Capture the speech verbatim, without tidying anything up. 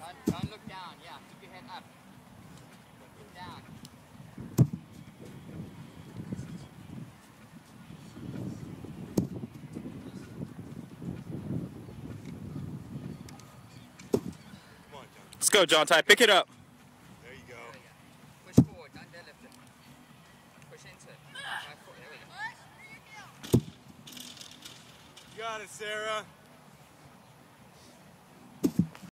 Don't, don't look down, yeah, keep your head up. Look down. Come on, John. Let's go, John Ty. Pick it up. There you go. There we go. Push forward, don't deadlift it. Push into it. Right forward. There we go. You got it, Sarah.